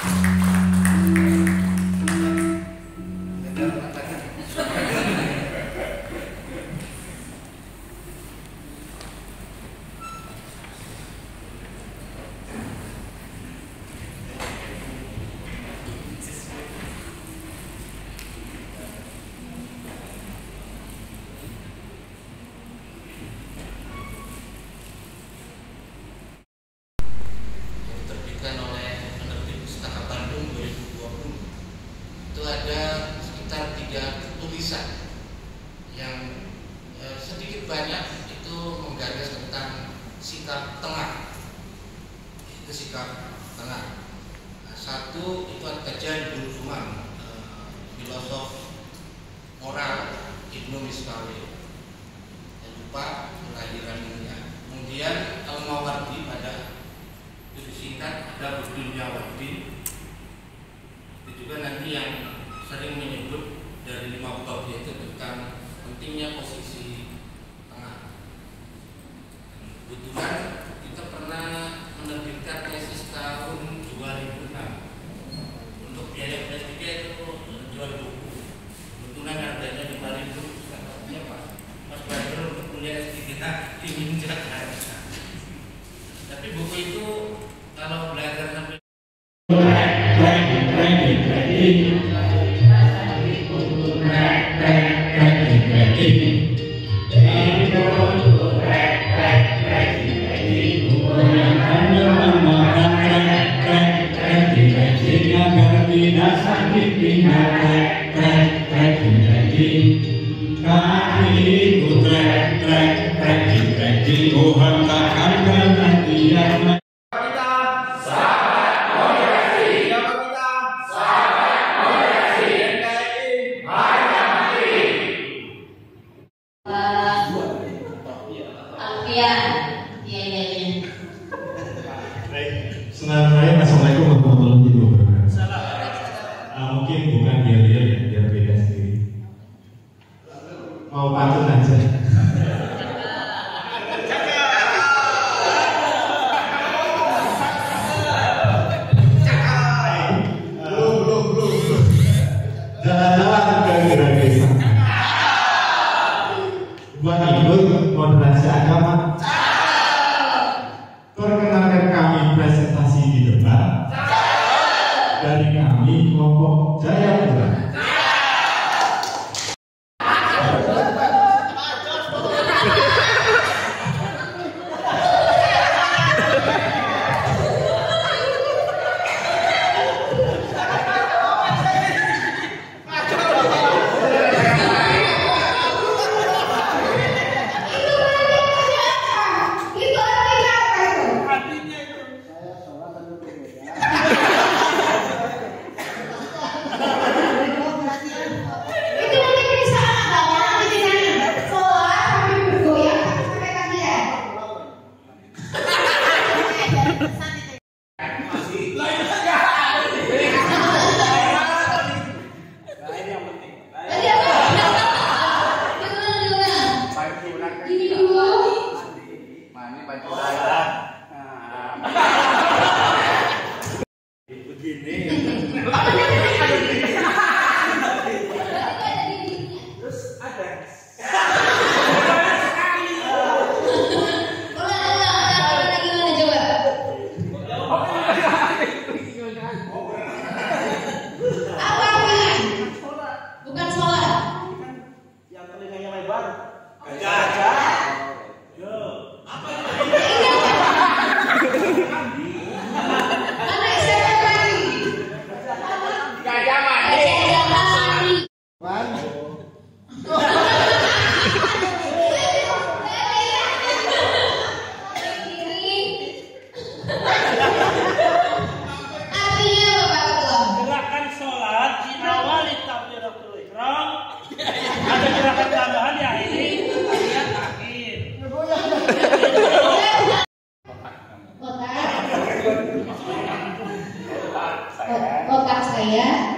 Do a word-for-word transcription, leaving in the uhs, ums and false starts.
Ada sekitar tiga tulisan yang eh, sedikit banyak itu menggagas tentang sikap tengah, itu sikap tengah. Nah, satu itu kajian Bulfuman, eh, filosof moral Ibnu Miskawi, dan lupa kelahiran dunia. Kemudian Al-Mawardi pada itu disingkat ada Dunia Wardi. Itu juga nanti yang sering menyebut dari lima bab yaitu tentang pentingnya posisi tengah. Kebetulan kita pernah menerbitkan tesis tahun dua ribu enam untuk biaya S tiga itu jual buku. Kebetulan harganya lima ribu. Katanya Pak Mas Badr untuk kuliah S tiga di Jakarta. Tapi buku itu kalau belajar sampai Sebenarnya Assalamualaikum warahmatullahi wabarakatuh. Uh, mungkin bukan biar-biar ya, biar beda sendiri. Mau pantun aja. Jalan-jalan ke gerak desa. Buat ikut moderasi agama. Perkenalkan kami presentasi di depan dari kami kelompok Jayapura. Kotak saya